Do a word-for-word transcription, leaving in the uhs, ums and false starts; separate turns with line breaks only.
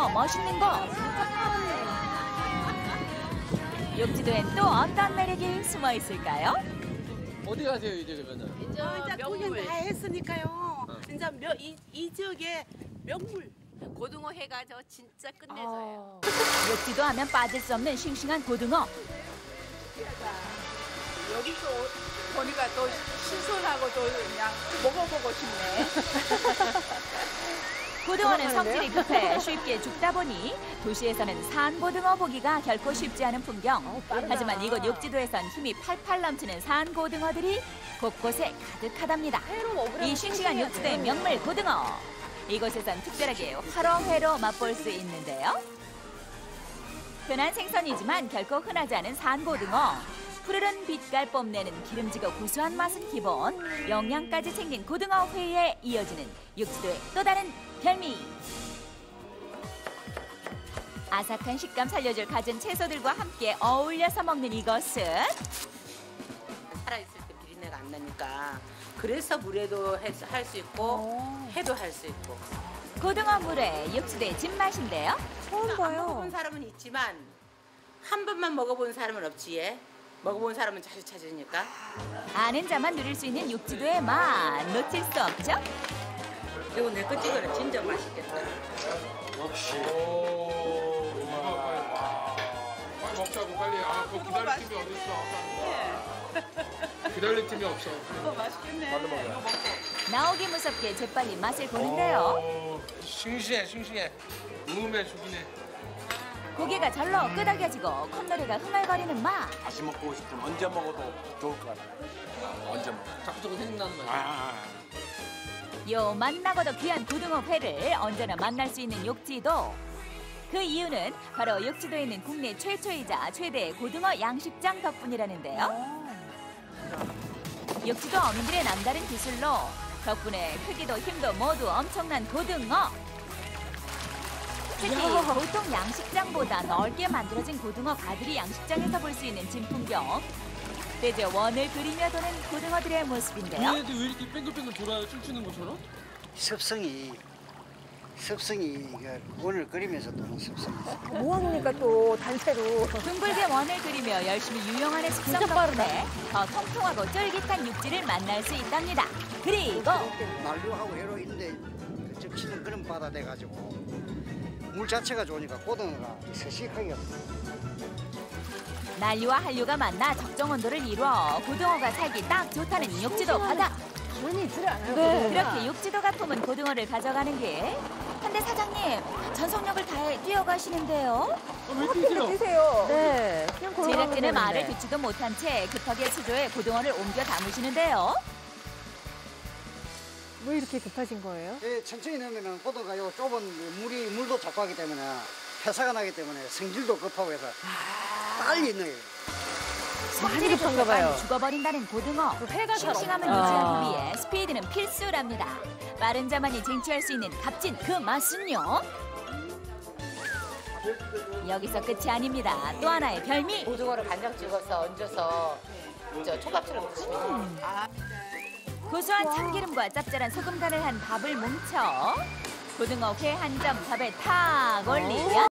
멋있는 것. 욕지도엔 또 어떤 매력이 숨어 있을까요?
어디 가세요 이제 그러면은?
이제
어, 이제 구경
명물.
다 했으니까요.
어.
이제 명, 이, 이 지역의 명물.
고등어 회가 저 진짜 끝내줘요.
욕지도 하면 빠질 수 없는 싱싱한 고등어.
여기서 보니까 또 신선하고 또 그냥 먹어보고 싶네.
고등어는 성질이 급해 쉽게 죽다 보니 도시에서는 산고등어 보기가 결코 쉽지 않은 풍경. 하지만 이곳 욕지도에선 힘이 팔팔 넘치는 산고등어들이 곳곳에 가득하답니다. 이 싱싱한 욕지도의 명물 고등어. 이곳에선 특별하게 화로회로 맛볼 수 있는데요. 흔한 생선이지만 결코 흔하지 않은 산고등어. 푸르른 빛깔 뽐내는 기름지고 고소한 맛은 기본, 영양까지 챙긴 고등어회에 이어지는 욕지도의 또 다른 별미. 아삭한 식감 살려줄 갖은 채소들과 함께 어울려서 먹는 이것은
살아있을 때 비린내가 안 나니까 그래서 물에도 할 수 있고 해도 할 수 있고.
고등어 물회 욕지도의 진맛인데요.
처음 봐요. 안 먹어본 사람은 있지만 한 번만 먹어본 사람은 없지. 예? 먹어본 사람은 자주 찾으니까.
아는 자만 누릴 수 있는 욕지도의 맛 놓칠 수 없죠.
이거 내 거 찍어라. 진짜 맛있겠다.
역시. 빨리 먹자고 빨리. 아, 그 기다릴 팀이 어디 있어? 기다릴 팀이 없어.
이거 맛있겠네.
빨리 먹어요.
이거 먹고.
나오기 무섭게 재빨리 맛을 보는데요.
오, 싱싱해, 싱싱해. 음에 죽이네.
고기가 절로 끄덕여지고 콧노래가 흥얼거리는 맛.
다시 먹고 싶으면 언제 먹어도 좋을 것 같아요. 언제 먹어도.
자꾸 자꾸 생각나는 맛.
아,
요 만나고도 귀한 고등어 회를 언제나 만날 수 있는 욕지도. 그 이유는 바로 욕지도에 있는 국내 최초이자 최대의 고등어 양식장 덕분이라는데요. 욕지도 어민들의 남다른 기술로 덕분에 크기도 힘도 모두 엄청난 고등어. 특히 보통 양식장보다 넓게 만들어진 고등어 가들이 양식장에서 볼 수 있는 진풍경. 대체 원을 그리며 도는 고등어들의 모습인데요.
얘네들 왜 이렇게 뺑글뺑글 돌아요? 춤추는 것처럼?
습성이 습성이 이게 원을 그리면서 도는 습성이 있어요.
모아놓으니까 또 단체로.
둥글게 원을 그리며 열심히 유영하는 습성 덕분에 더 통통하고 쫄깃한 육지를 만날 수 있답니다. 그리고
난류하고 해로 있는데 적치는 그런 바다 돼가지고 물 자체가 좋으니까 고등어가 서식하게
난류와 한류가 만나 적정 온도를 이루어 고등어가 살기 딱 좋다는 욕지도 바다.
문이 있질 않아요.
그렇게 욕지도가 품은 고등어를 가져가는 길. 근데 사장님, 전속력을 다해 뛰어가시는데요.
왜 이렇게 길어?
뛰세요. 네. 그냥 걸어가면
제작진의
되는데.
말을 듣지도 못한 채 급하게 수조에 고등어를 옮겨 담으시는데요.
왜 이렇게 급하신 거예요?
예, 천천히 넣으면 고등어가 요 좁은 물이 물도 자꾸 하기 때문에 회사가 나기 때문에 성질도 급하고 해서 빨리 넣어요.
성질이
급한가 봐요.
급하면 죽어버린다는 고등어.
회가처럼.
싱싱함을
아.
유지하기 위해 스피드는 필수랍니다. 빠른 자만이 쟁취할 수 있는 값진 그 맛은요. 여기서 끝이 아닙니다. 또 하나의 별미.
고등어를 간장 찍어서 얹어서 저 초밥처럼 드시면 돼요.
고소한 참기름과 짭짤한 소금 간을 한 밥을 뭉쳐 고등어 회 한 점 밥에 탁 올리면